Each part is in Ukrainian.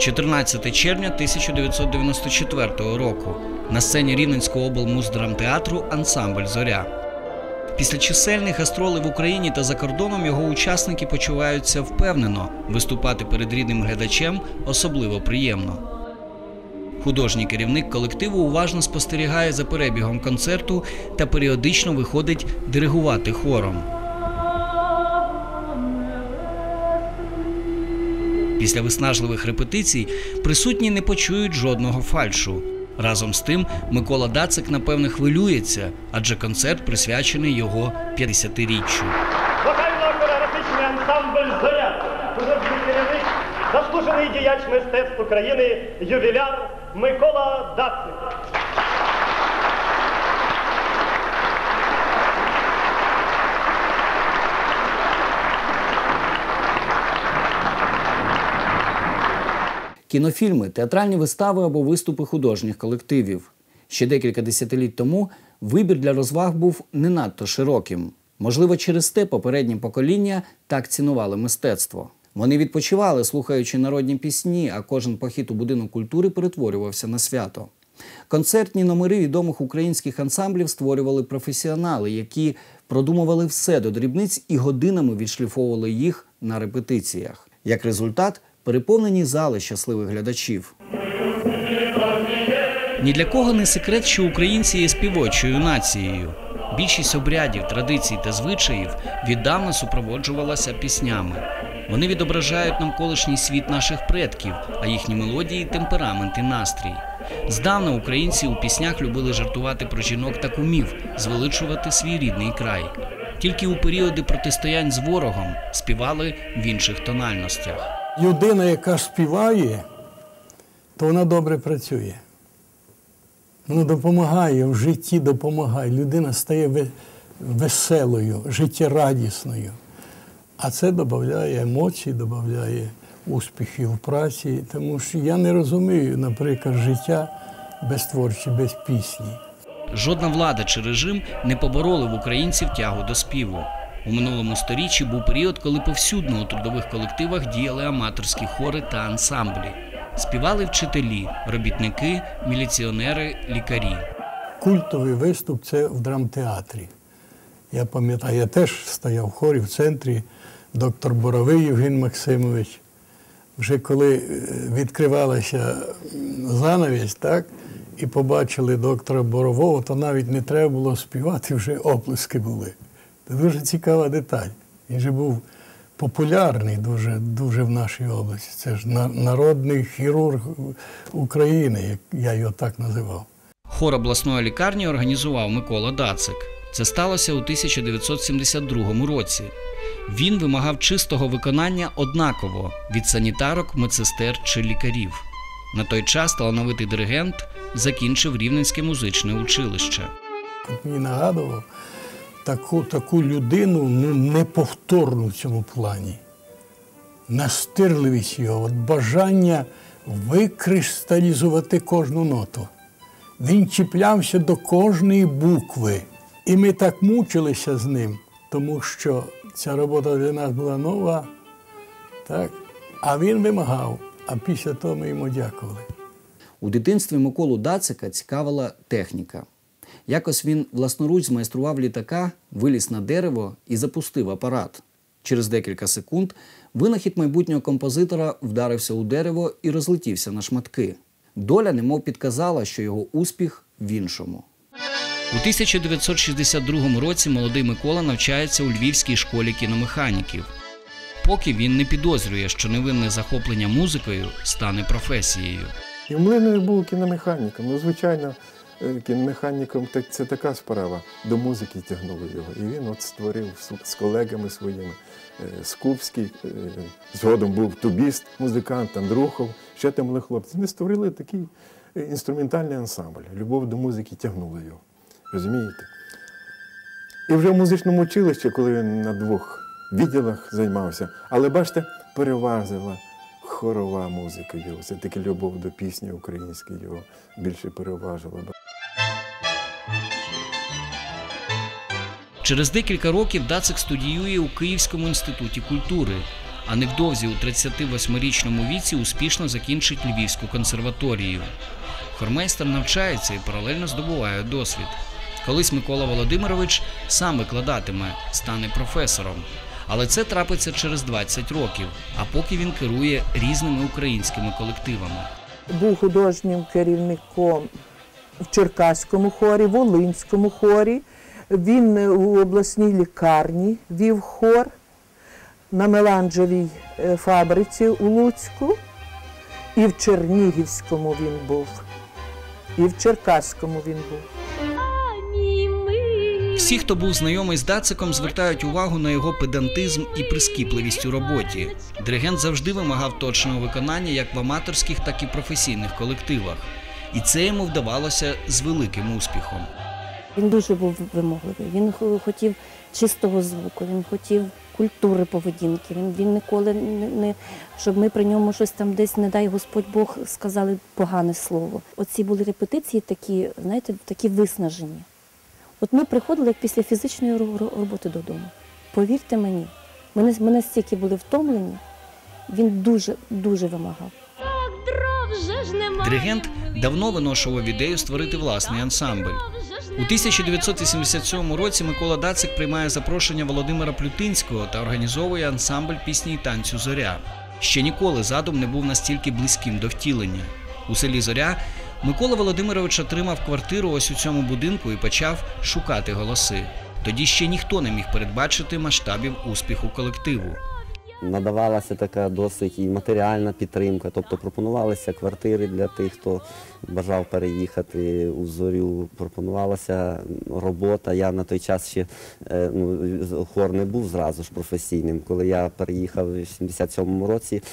14 червня 1994 року. На сцені Рівненського облмуздрамтеатру ансамбль «Зоря». Після чисельних гастролей в Україні та за кордоном його учасники почуваються впевнено. Виступати перед рідним глядачем особливо приємно. Художній керівник колективу уважно спостерігає за перебігом концерту та періодично виходить диригувати хором. Після виснажливих репетицій присутні не почують жодного фальшу. Разом з тим, Микола Дацик, напевне, хвилюється, адже концерт присвячений його 50-річчю. Вокально-хореографічний ансамбль «Зоря». Художній керівник, заслужений діяч мистецтв України, ювіляр Микола Дацик. Кінофільми, театральні вистави або виступи художніх колективів. Ще декілька десятиліть тому вибір для розваг був не надто широким. Можливо, через те попередні покоління так цінували мистецтво. Вони відпочивали, слухаючи народні пісні, а кожен похід у будинок культури перетворювався на свято. Концертні номери відомих українських ансамблів створювали професіонали, які продумували все до дрібниць і годинами відшліфовували їх на репетиціях. Як результат – переповнені зали щасливих глядачів. Ні для кого не секрет, що українці є співочою нацією. Більшість обрядів, традицій та звичаїв віддавна супроводжувалася піснями. Вони відображають навколишній світ наших предків, а їхні мелодії – темперамент і настрій. Здавна українці у піснях любили жартувати про жінок та кумів, звеличувати свій рідний край. Тільки у періоди протистоянь з ворогом співали в інших тональностях. Людина, яка співає, то вона добре працює. Вона допомагає, в житті допомагає. Людина стає веселою, життєрадісною. А це додає емоцій, додає успіхів в праці. Тому що я не розумію, наприклад, життя без творчі, без пісні. Жодна влада чи режим не побороли в українців тягу до співу. У минулому сторіччі був період, коли повсюдно у трудових колективах діяли аматорські хори та ансамблі. Співали вчителі, робітники, міліціонери, лікарі. Культовий виступ – це в драмтеатрі. Я пам'ятаю, я теж стояв в хорі в центрі, доктор Боровий Євген Максимович. Вже коли відкривалася занавість, так, і побачили доктора Борового, то навіть не треба було співати, вже оплески були. Це дуже цікава деталь. Він же був популярний дуже в нашій області. Це ж народний хірург України, як я його так називав. Хор обласної лікарні організував Микола Дацик. Це сталося у 1972 році. Він вимагав чистого виконання однаково від санітарок, медсестер чи лікарів. На той час талановитий диригент закінчив Рівненське музичне училище. Мені нагадував таку людину, неповторну в цьому плані. Настирливість його, бажання викристалізувати кожну ноту. Він чіплявся до кожної букви. І ми так мучилися з ним, тому що ця робота для нас була нова, так? А він вимагав, а після того ми йому дякували. У дитинстві Миколу Дацика цікавила техніка. Якось він власноруч змайстрував літака, виліз на дерево і запустив апарат. Через декілька секунд винахід майбутнього композитора вдарився у дерево і розлетівся на шматки. Доля немов підказала, що його успіх в іншому. У 1962 році молодий Микола навчається у Львівській школі кіномеханіків. Поки він не підозрює, що невинне захоплення музикою стане професією. І в Млинові був кіномеханіком. Ну, звичайно, кіномеханіком це така справа. До музики тягнули його. І він от створив з колегами своїми. Скупський, згодом був тубіст, музикант, Андрухов, ще там були хлопці. Вони створили такий інструментальний ансамбль. Любов до музики тягнула його. Розумієте? І вже в музичному училищі, коли він на двох відділах займався, але, бачите, переважила хорова музика його. Все-таки любов до пісні української його більше переважила. Через декілька років Дацик студіює у Київському інституті культури. а невдовзі у 38-річному віці успішно закінчить Львівську консерваторію. Хормейстер навчається і паралельно здобуває досвід. Колись Микола Володимирович сам викладатиме, стане професором. Але це трапиться через 20 років, а поки він керує різними українськими колективами. Був художнім керівником в Черкаському хорі, Волинському хорі. Він у обласній лікарні вів хор, на Меланжевій фабриці у Луцьку. І в Чернігівському він був, і в Черкаському він був. Всі, хто був знайомий з Дациком, звертають увагу на його педантизм і прискіпливість у роботі. Диригент завжди вимагав точного виконання як в аматорських, так і професійних колективах. І це йому вдавалося з великим успіхом. Він дуже був вимогливий, він хотів чистого звуку, він хотів культури поведінки, він ніколи не, щоб ми при ньому щось там десь, не дай Господь Бог, сказали погане слово. Оці були репетиції такі, знаєте, такі виснажені. От ми приходили як після фізичної роботи додому. Повірте мені, ми настільки були втомлені, він дуже вимагав. Диригент давно виношував ідею створити власний ансамбль. У 1987 році Микола Дацик приймає запрошення Володимира Плютинського та організовує ансамбль пісні й танцю «Зоря». Ще ніколи задум не був настільки близьким до втілення. У селі Зоря Микола Володимирович отримав квартиру ось у цьому будинку і почав шукати голоси. Тоді ще ніхто не міг передбачити масштабів успіху колективу. Надавалася така досить і матеріальна підтримка, тобто пропонувалися квартири для тих, хто бажав переїхати у Зорю, пропонувалася робота. Я на той час ще, хор не був зразу ж професійним. Коли я переїхав у 77-му році,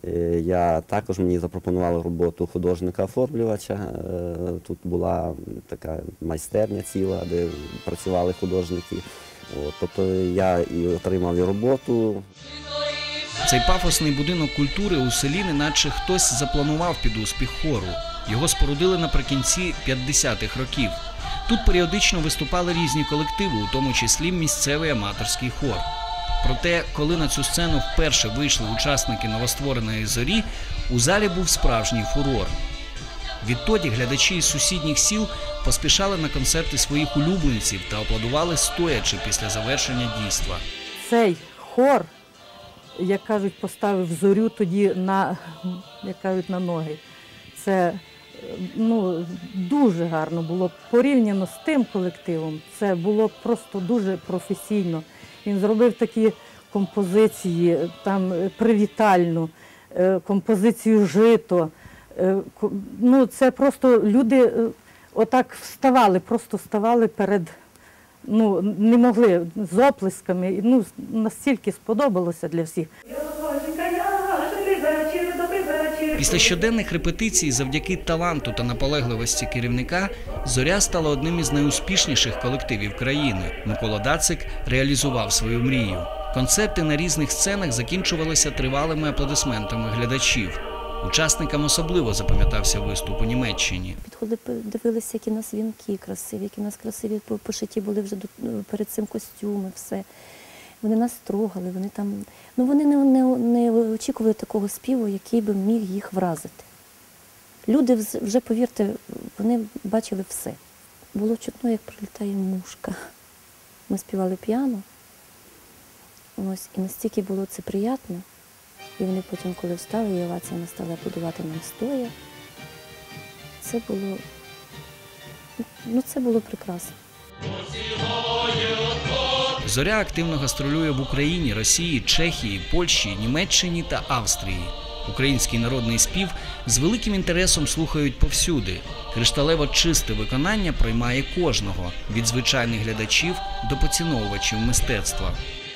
мені запропонували роботу художника-оформлювача. Тут була така майстерня ціла, де працювали художники. Тобто я і отримав і роботу. Цей пафосний будинок культури у селі неначе хтось запланував під успіх хору. Його спорудили наприкінці 50-х років. Тут періодично виступали різні колективи, у тому числі місцевий аматорський хор. Проте, коли на цю сцену вперше вийшли учасники новоствореної «Зорі», у залі був справжній фурор. Відтоді глядачі із сусідніх сіл поспішали на концерти своїх улюбленців та аплодували стоячи після завершення дійства. Цей хор, як кажуть, поставив Зорю тоді на ноги. Це дуже гарно було порівняно з тим колективом. Це було просто дуже професійно. Він зробив такі композиції, там привітальну, композицію «Жито». Це просто люди отак вставали перед, не могли з оплесками, настільки сподобалося для всіх. Після щоденних репетицій, завдяки таланту та наполегливості керівника, «Зоря» стала одним із найуспішніших колективів країни. Микола Дацик реалізував свою мрію. Концерти на різних сценах закінчувалися тривалими аплодисментами глядачів. Учасникам особливо запам'ятався виступ у Німеччині. Підходили, дивилися, які у нас вінки красиві, які у нас красиві пошиті були вже перед цим костюми, все. Вони нас трогали, вони там, вони не очікували такого співу, який би міг їх вразити. Люди вже, повірте, вони бачили все. Було чутно, як прилітає мушка. Ми співали п'яно, і настільки було це приємно. І вони потім, коли встали, і овація стала аплодувати нам стоя. Це було прекрасно. «Зоря» активно гастролює в Україні, Росії, Чехії, Польщі, Німеччині та Австрії. Український народний спів з великим інтересом слухають повсюди. Кришталево чисте виконання приймає кожного – від звичайних глядачів до поціновувачів мистецтва.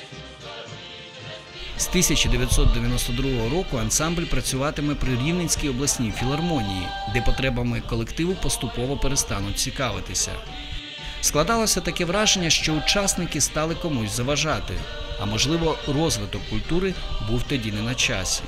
З 1992 року ансамбль працюватиме при Рівненській обласній філармонії, де потребами колективу поступово перестануть цікавитися. Складалося таке враження, що учасники стали комусь заважати, а можливо, розвиток культури був тоді не на часі.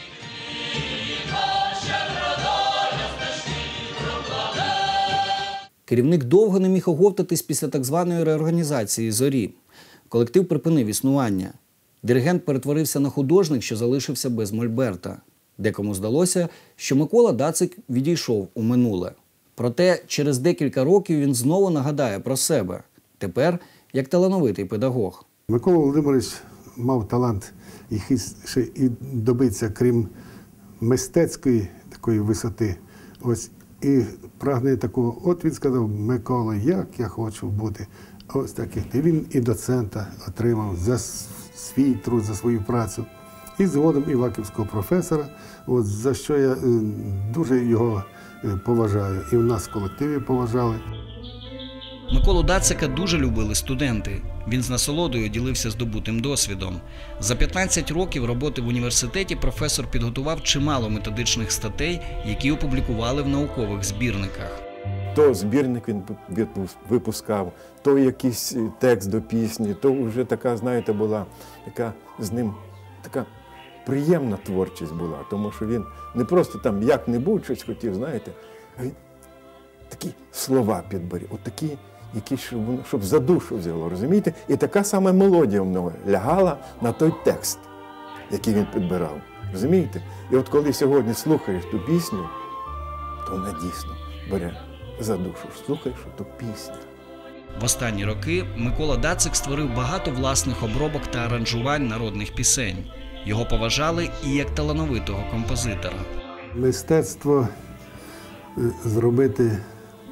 Керівник довго не міг оговтатись після так званої реорганізації «Зорі». Колектив припинив існування. Диригент перетворився на художник, що залишився без мольберта. Декому здалося, що Микола Дацик відійшов у минуле. Проте через декілька років він знову нагадає про себе. Тепер як талановитий педагог. Микола Володимирович мав талант ще і добитися, крім мистецької такої висоти. Ось і прагнення такого. От він сказав: Микола, як я хочу бути ось таких. І він і доцента отримав за свій труд, за свою працю. І згодом іваківського професора, от, за що я дуже його поважаю. І в нас в колективі поважали. Миколу Дацика дуже любили студенти. Він з насолодою ділився здобутим досвідом. За 15 років роботи в університеті професор підготував чимало методичних статей, які опублікували в наукових збірниках. То збірник він випускав, то якийсь текст до пісні, то вже така, знаєте, була яка з ним така приємна творчість була, тому що він не просто там як-небудь щось хотів, знаєте, а він такі слова підборів, от такі, які, щоб за душу взяло, розумієте? І така сама мелодія в нього лягала на той текст, який він підбирав, розумієте? І от коли сьогодні слухаєш ту пісню, то вона дійсно бере за душу, слухаєш ту пісню. В останні роки Микола Дацик створив багато власних обробок та аранжувань народних пісень. Його поважали і як талановитого композитора. Мистецтво зробити,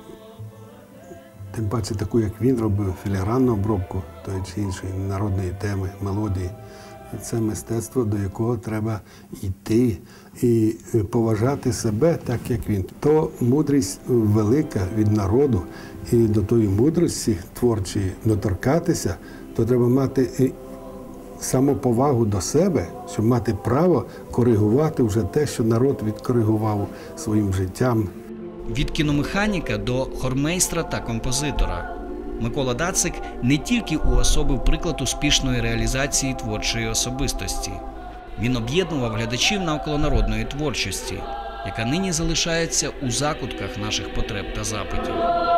тим паче таку, як він робив, філігранну обробку тої чи іншої народної теми, мелодії. Це мистецтво, до якого треба йти і поважати себе так, як він. То мудрість велика від народу, і до тої мудрості творчої доторкатися, то треба мати самоповагу до себе, щоб мати право коригувати вже те, що народ відкоригував своїм життям. Від кіномеханіка до хормейстра та композитора. Микола Дацик не тільки уособив приклад успішної реалізації творчої особистості. Він об'єднував глядачів навколо народної творчості, яка нині залишається у закутках наших потреб та запитів.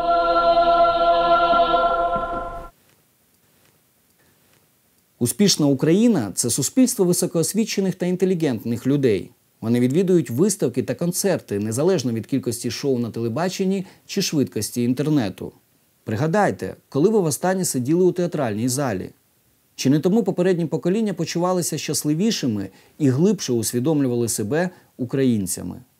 Успішна Україна – це суспільство високоосвічених та інтелігентних людей. Вони відвідують виставки та концерти, незалежно від кількості шоу на телебаченні чи швидкості інтернету. Пригадайте, коли ви востаннє сиділи у театральній залі? Чи не тому попередні покоління почувалися щасливішими і глибше усвідомлювали себе українцями?